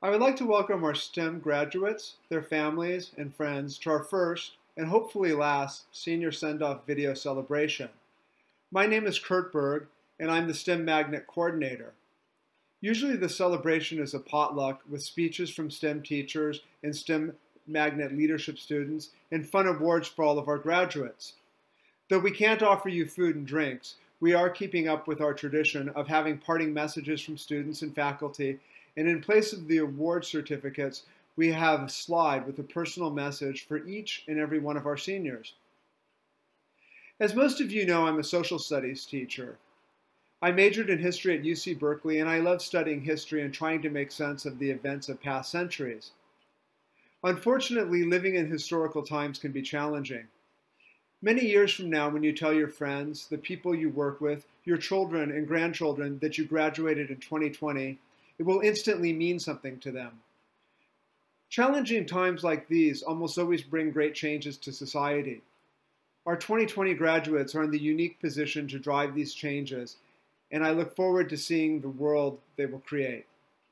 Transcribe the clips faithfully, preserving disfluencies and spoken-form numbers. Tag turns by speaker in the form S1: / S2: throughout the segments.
S1: I would like to welcome our STEM graduates, their families, and friends to our first, and hopefully last, senior send-off video celebration. My name is Kurt Berg, and I'm the STEM Magnet Coordinator. Usually the celebration is a potluck with speeches from STEM teachers and STEM Magnet leadership students and fun awards for all of our graduates. Though we can't offer you food and drinks, we are keeping up with our tradition of having parting messages from students and faculty, and in place of the award certificates, we have a slide with a personal message for each and every one of our seniors. As most of you know, I'm a social studies teacher. I majored in history at U C Berkeley, and I love studying history and trying to make sense of the events of past centuries. Unfortunately, living in historical times can be challenging. Many years from now, when you tell your friends, the people you work with, your children and grandchildren that you graduated in twenty twenty, it will instantly mean something to them. Challenging times like these almost always bring great changes to society. Our twenty twenty graduates are in the unique position to drive these changes, and I look forward to seeing the world they will create.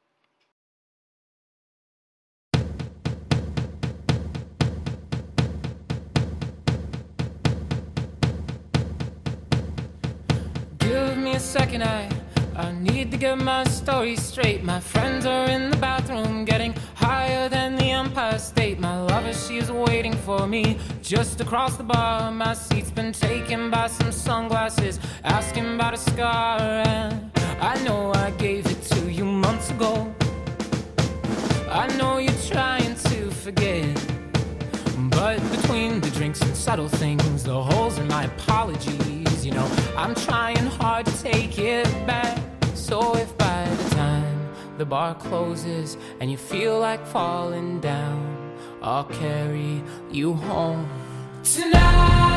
S2: Give me a second, I, I need to get my story straight. My friends are in the bathroom getting higher than the Empire State. My lover, she is waiting for me just across the bar. My seat's been taken by some sunglasses, asking about a scar. And I know I gave it to you months ago. I know you're trying to forget, but between the drinks and subtle things, the holes in my apologies, you know, I'm trying hard to take it back. So if by the time the bar closes and you feel like falling down, I'll carry you home tonight.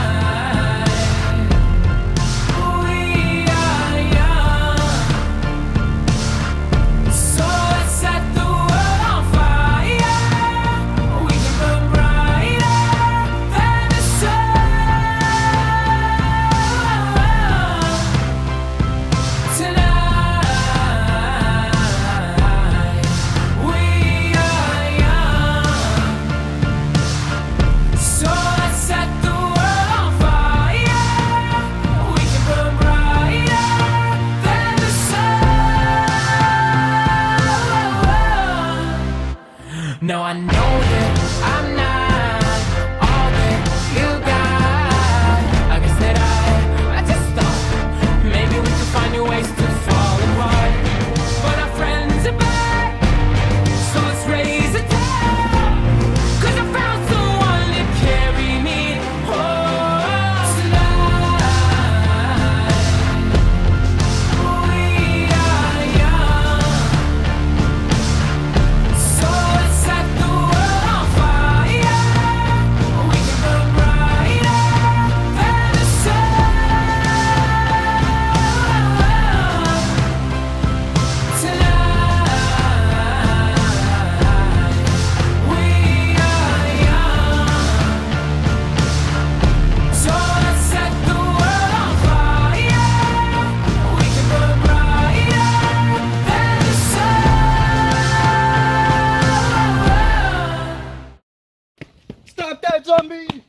S2: Now I know that I'm not all that you got. I guess that I, I just thought maybe we could find new ways to fall apart. But our friends are back, so let's raise a toast, 'cause I found someone to carry me home tonight. We are young, so let's set the world on fire. We can burn brighter than the sun tonight. We are young, so let's set the world on fire. We can burn brighter than the sun.
S3: Stop that zombie!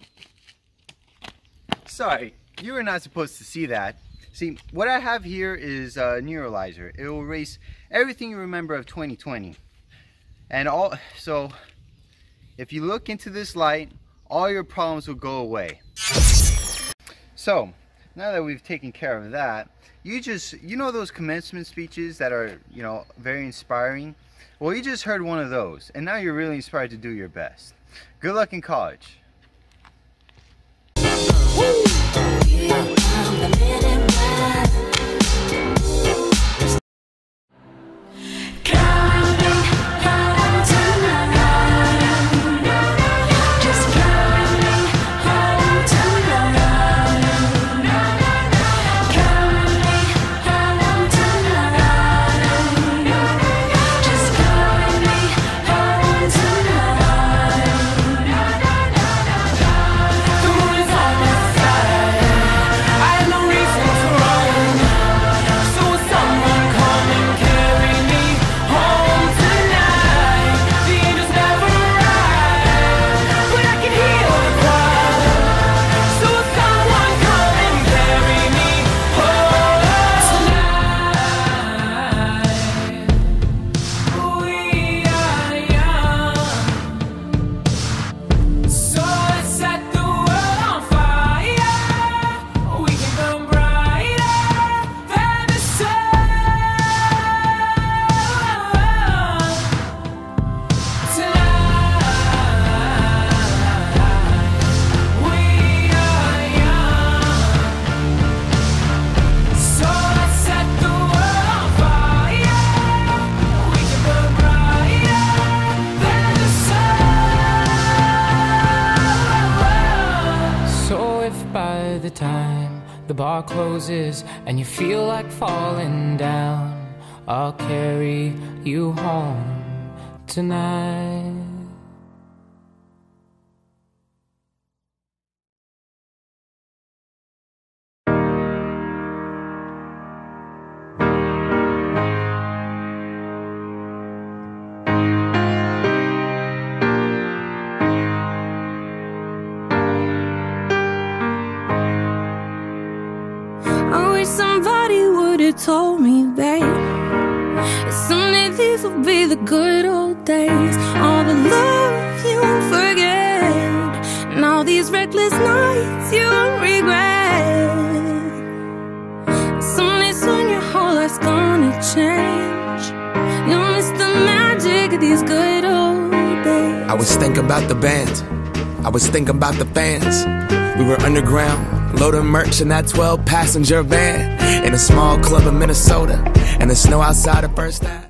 S3: Sorry, you were not supposed to see that. See, what I have here is a neuralizer. It will erase everything you remember of twenty twenty. And all, so if you look into this light, all your problems will go away. So, now that we've taken care of that, you just, you know those commencement speeches that are, you know, very inspiring? Well, you just heard one of those, and now you're really inspired to do your best. Good luck in college.
S2: The moon is on my side. I have no reason the bar closes and you feel like falling down, I'll carry you home tonight.
S4: Somebody would have told me, babe, that someday these will be the good old days. All the love you won't forget, and all these reckless nights you won't regret. Someday soon your whole life's gonna change. You'll miss the magic of these good old days.
S5: I was thinking about the band, I was thinking about the fans. We were underground, loading merch in that twelve passenger van, in a small club in Minnesota, and the snow outside of First Ave.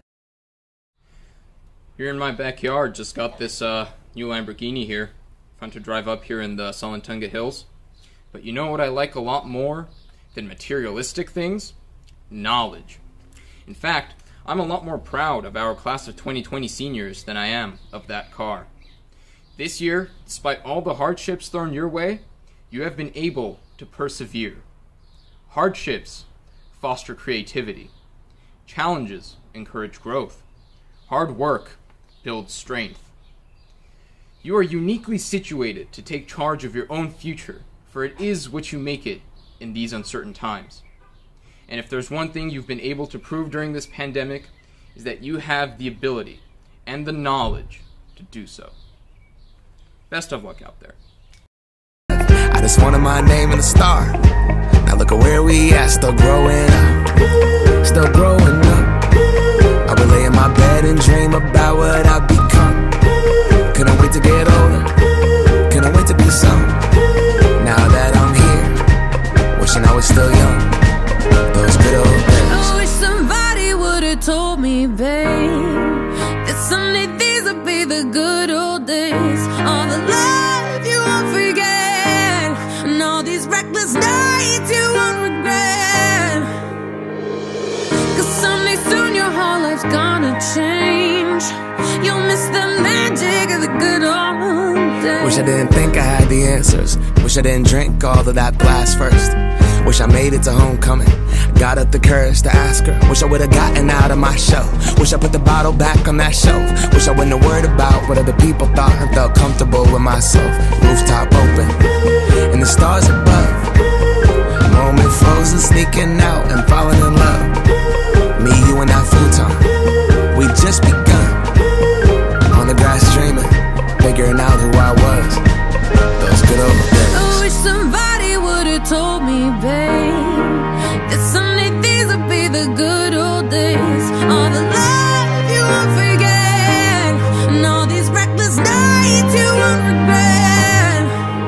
S6: Here in my backyard, just got this uh, new Lamborghini here. Fun to drive up here in the Salantunga Hills. But you know what I like a lot more than materialistic things? Knowledge. In fact, I'm a lot more proud of our class of twenty twenty seniors than I am of that car. This year, despite all the hardships thrown your way, you have been able to persevere. Hardships foster creativity. Challenges encourage growth. Hard work builds strength. You are uniquely situated to take charge of your own future, for it is what you make it in these uncertain times. And if there's one thing you've been able to prove during this pandemic, is that you have the ability and the knowledge to do so. Best of luck out there.
S5: I just wanted my name and a star. Now look at where we at, still growing up, still growing up. I would lay in my bed and dream about what I'd become. Couldn't wait to get older, couldn't wait to be some. Now that I'm here, wishing I was still young. Those good old days.
S4: I wish somebody would've told me, babe, that someday these would be the good old days. All the love you won't forget, and all these reckless nights you won't regret. Cause someday soon your whole life's gonna change. You'll miss the magic of the good old days.
S5: Wish I didn't think I had the answers. Wish I didn't drink all of that blast first. Wish I made it to homecoming, got up the courage to ask her. Wish I would've gotten out of my shell. Wish I put the bottle back on that shelf. Wish I wouldn't have worried about what other people thought and felt comfortable with myself. Rooftop open, and the stars above. Moment frozen, sneaking out and falling in love. Me, you, and that futon, we just begun. On the grass dreaming, figuring out who I was. Those good old days.
S4: I wish somebody would've told me, babe, that someday these would be the good old days. All the love you won't forget, and all these reckless nights you won't regret.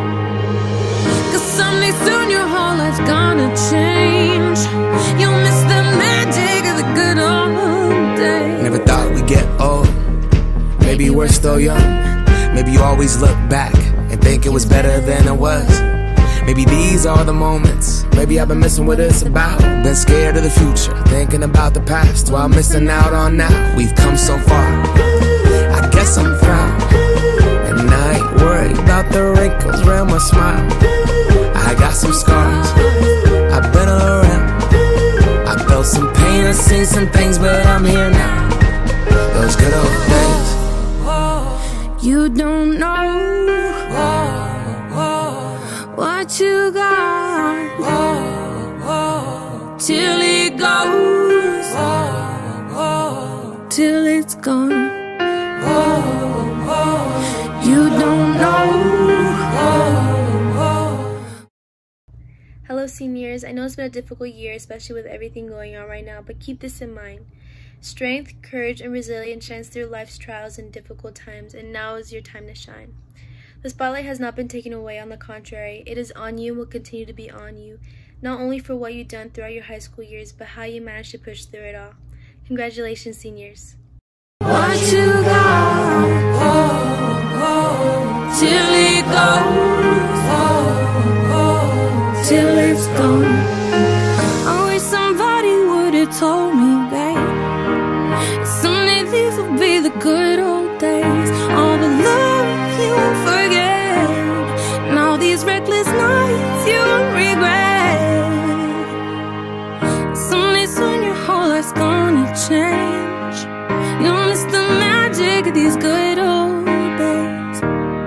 S4: Cause someday soon your whole life's gonna change. You'll miss the magic of the good old days.
S5: Never thought we'd get old. Maybe we're still young. Maybe you always look back and think it was better than it was. Maybe these are the moments. Maybe I've been missing what it's about. Been scared of the future, thinking about the past while missing out on now. We've come so far, I guess I'm proud. And I ain't worried about the wrinkles around my smile. I got some scars, I've been around. I felt some pain, I've seen some things, but I'm here now. Those good old days.
S4: You don't know what you got till it goes, till it's gone. You don't know.
S7: Hello seniors, I know it's been a difficult year, especially with everything going on right now, but keep this in mind. Strength, courage, and resilience shines through life's trials and difficult times, and now is your time to shine. The spotlight has not been taken away, on the contrary, it is on you and will continue to be on you, not only for what you've done throughout your high school years, but how you managed to push through it all. Congratulations, seniors.
S4: What you got till it goes, till it's gone. to these good old days.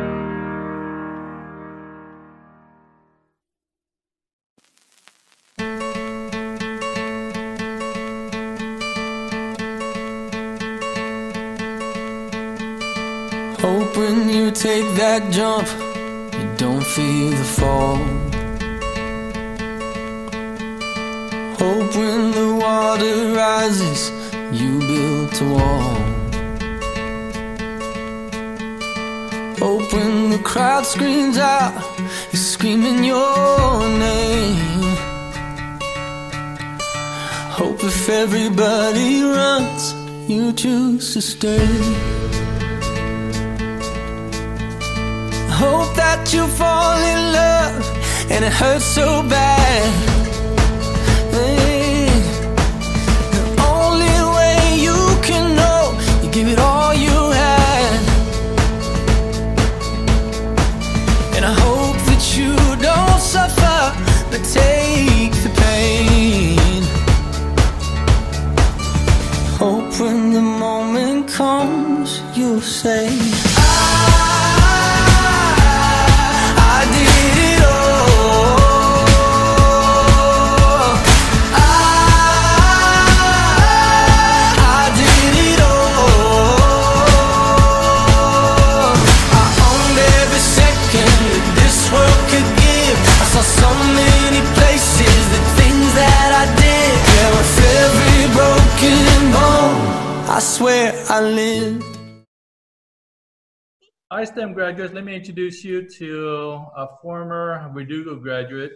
S2: Hope when you take that jump, you don't feel the fall. Hope when the water rises, you built a wall. Hope when the crowd screams out, you're screaming your name. Hope if everybody runs, you choose to stay. Hope that you fall in love and it hurts so bad. Hey, the only way you can know, you give it all you had. And I hope that you don't suffer, but take the pain. Hope when the moment comes, you'll say, I swear I lived.
S8: Hi, STEM graduates. Let me introduce you to a former Verdugo graduate.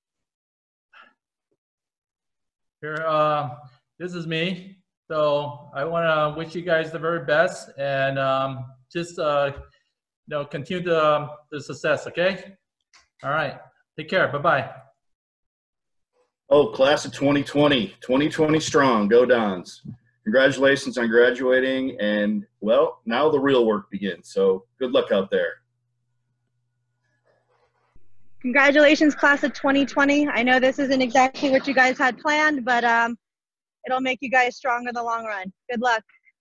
S8: Here, uh, this is me. So I want to wish you guys the very best and um, just uh, you know, continue the, um, the success. Okay. All right. Take care. Bye bye.
S9: Oh, class of twenty twenty, twenty twenty strong. Go Dons. Congratulations on graduating, and, well, now the real work begins, so good luck out there.
S10: Congratulations, class of twenty twenty. I know this isn't exactly what you guys had planned, but um, it'll make you guys strong in the long run. Good luck.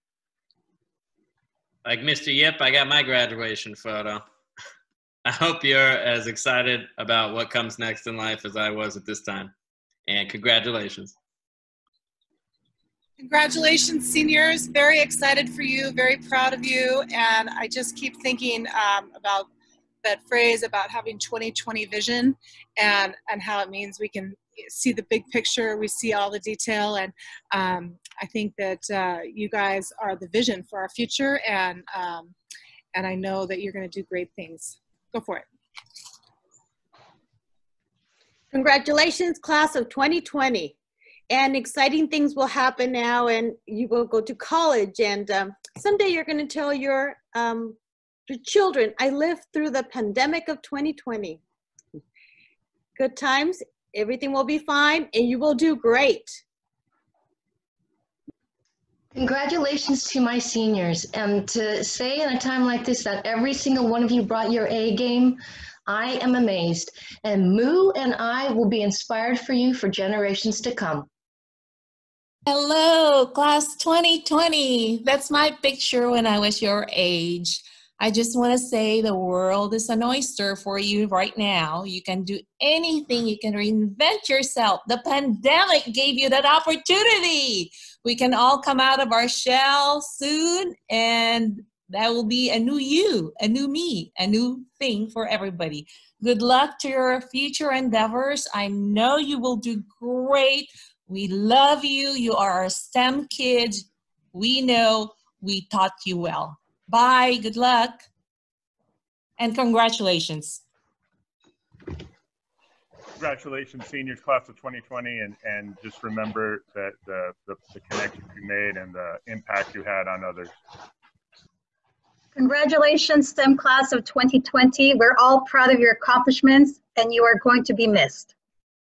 S11: Like Mister Yip, I got my graduation photo. I hope you're as excited about what comes next in life as I was at this time, and congratulations.
S12: Congratulations, seniors. Very excited for you, very proud of you. And I just keep thinking um, about that phrase about having twenty twenty vision and, and how it means we can see the big picture, we see all the detail. And um, I think that uh, you guys are the vision for our future. And, um, and I know that you're going to do great things. Go for it.
S13: Congratulations, class of twenty twenty. And exciting things will happen now, and you will go to college, and um, someday you're going to tell your, um, your children, I lived through the pandemic of twenty twenty. Good times, everything will be fine, and you will do great.
S14: Congratulations to my seniors, and to say in a time like this that every single one of you brought your A game, I am amazed, and Moo and I will be inspired for you for generations to come.
S15: Hello, class twenty twenty. That's my picture when I was your age. I just want to say the world is an oyster for you right now. You can do anything. You can reinvent yourself. The pandemic gave you that opportunity. We can all come out of our shell soon, and that will be a new you, a new me, a new thing for everybody. Good luck to your future endeavors. I know you will do great. We love you. You are our STEM kids. We know we taught you well. Bye. Good luck. And congratulations.
S16: Congratulations, seniors, class of twenty twenty. And, and just remember that the, the, the connections you made and the impact you had on others.
S10: Congratulations, STEM class of twenty twenty. We're all proud of your accomplishments, and you are going to be missed.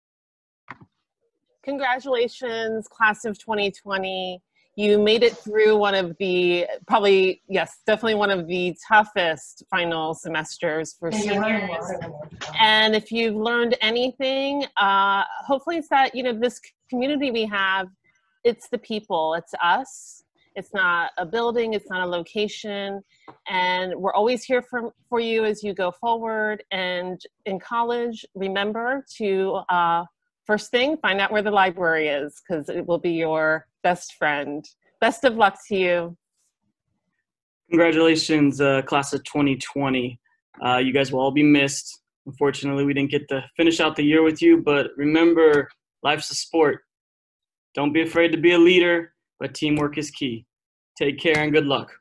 S17: Congratulations, class of twenty twenty. You made it through one of the, probably, yes, definitely one of the toughest final semesters for seniors. And if you've learned anything, uh, hopefully it's that, you know, this community we have, it's the people, it's us. It's not a building, it's not a location. And we're always here for, for you as you go forward. And in college, remember to, uh, first thing, find out where the library is, because it will be your best friend. Best of luck to you.
S18: Congratulations, uh, class of twenty twenty. Uh, you guys will all be missed. Unfortunately, we didn't get to finish out the year with you, but remember, life's a sport. Don't be afraid to be a leader, but teamwork is key. Take care and good luck.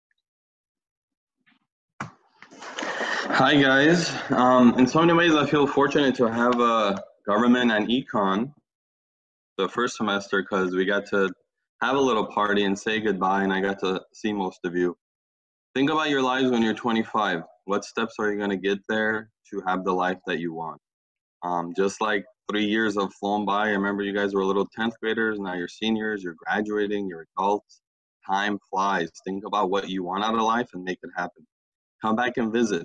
S19: Hi guys. Um, in so many ways, I feel fortunate to have uh, government and econ the first semester because we got to have a little party and say goodbye, and I got to see most of you. Think about your lives when you're twenty-five. What steps are you going to get there to have the life that you want? Um, just like three years have flown by. I remember you guys were little tenth graders. Now you're seniors. You're graduating. You're adults. Time flies. Think about what you want out of life and make it happen. Come back and visit.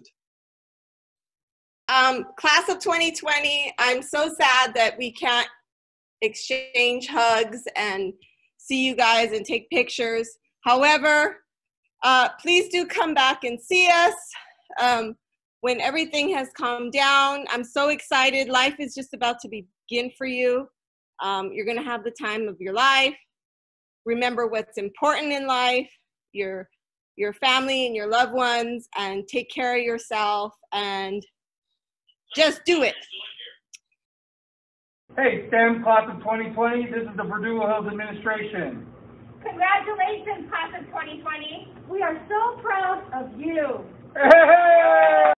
S20: Um, class of twenty twenty, I'm so sad that we can't exchange hugs and see you guys and take pictures. However, uh, please do come back and see us um, when everything has calmed down. I'm so excited. Life is just about to begin for you. Um, you're going to have the time of your life. Remember what's important in life, your, your family and your loved ones, and take care of yourself and just do it.
S21: Hey, STEM class of twenty twenty, this is the Verdugo Hills administration.
S22: Congratulations, class of twenty twenty. We are so proud of you.
S21: Hey!